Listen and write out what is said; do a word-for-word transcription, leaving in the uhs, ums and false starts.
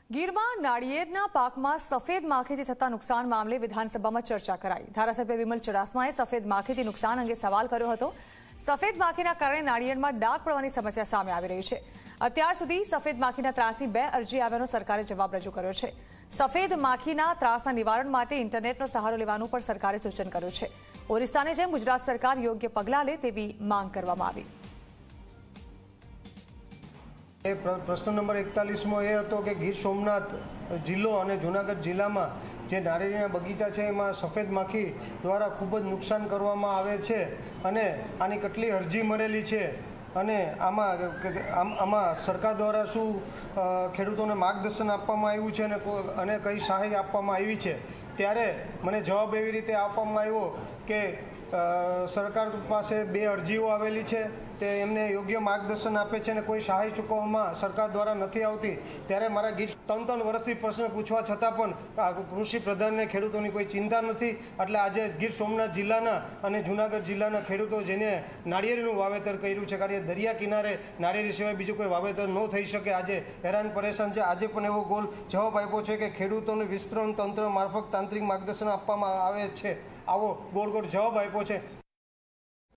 ગીરમાં નાળિયેરના પાકમાં સફેદ માખીથી થતા નુકસાન મામલે વિધાનસભામાં ચર્ચા કરાઈ। ધારાસભ્ય વિમલ ચુડાસમાએ સફેદ માખીથી નુકસાન અંગે સવાલ કર્યો હતો। સફેદ માખીના કારણે નાળિયેરમાં ડાઘ પડવાની સમસ્યા સામે આવી રહી છે। અત્યાર સુધી સફેદ માખીના ત્રાસની બે અરજી આવ્યાનો સરકારે જવાબ રજૂ કર્યો છે। સફેદ માખીના ત્રાસના નિવારણ માટે ઇન્ટરનેટનો સહારો લેવાનું પણ સરકારે સૂચન કર્યું છે। ઓરિસ્સાની જેમ ગુજરાત સરકાર યોગ્ય પગલાં લે તેવી માંગ કરવામાં આવી। प्रश्न नंबर एकतालीस में ये હતો કે ગીર સોમનાથ જિલ્લો અને જૂનાગઢ જિલ્લામાં જે નારિયેળીના બગીચા છે એમાં સફેદ માખી દ્વારા ખૂબ જ નુકસાન કરવામાં આવે છે અને આની કેટલી અરજી મળેલી છે અને આમાં આમાં સરકાર દ્વારા શું ખેડૂતોને માર્ગદર્શન આપવામાં આવ્યું છે અને અને કઈ સહાય આપવામાં આવી છે। ત્યારે મને જવાબ એવી રીતે આપવામાં આવ્યો કે સરકાર પાસે બે અરજીઓ આવેલી છે તે એમને યોગ્ય માર્ગદર્શન આપે છે અને કોઈ સહાય ચૂકવવામાં સરકાર દ્વારા નથી આવતી। ત્યારે મારા ગીર ત્રણ ત્રણ વર્ષથી પ્રશ્ન પૂછવા છતાં પણ કૃષિ પ્રધાનને ખેડૂતોની કોઈ ચિંતા નથી। એટલે આજે ગીર સોમનાથ જિલ્લાના અને જૂનાગઢ જિલ્લાના ખેડૂતો જેને નાળિયેરીનું વાવેતર કર્યું છે, કારણ કે દરિયા કિનારે નાળિયેરી સિવાય બીજું કોઈ વાવેતર ન થઈ શકે, આજે હેરાન પરેશાન છે। આજે પણ એવો ગોલ જવાબ આપ્યો છે કે ખેડૂતોને વિસ્તરણ તંત્ર મારફત તાંત્રિક માર્ગદર્શન આપવામાં આવે છે, આવો ગોળ ગોળ જવાબ આપ્યો છે।